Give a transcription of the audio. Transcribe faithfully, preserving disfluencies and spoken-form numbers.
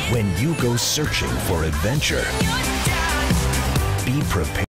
When you go searching for adventure, be prepared.